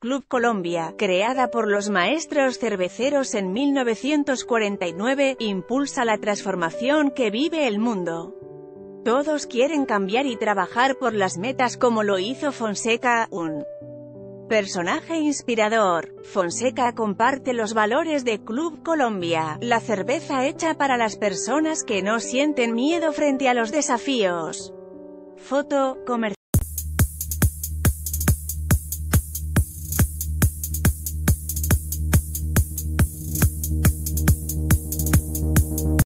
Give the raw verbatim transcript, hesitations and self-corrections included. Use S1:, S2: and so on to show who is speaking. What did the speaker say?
S1: Club Colombia, creada por los maestros cerveceros en mil novecientos cuarenta y nueve, impulsa la transformación que vive el mundo. Todos quieren cambiar y trabajar por las metas como lo hizo Fonseca, un personaje inspirador. Fonseca comparte los valores de Club Colombia, la cerveza hecha para las personas que no sienten miedo frente a los desafíos. Foto, comercial.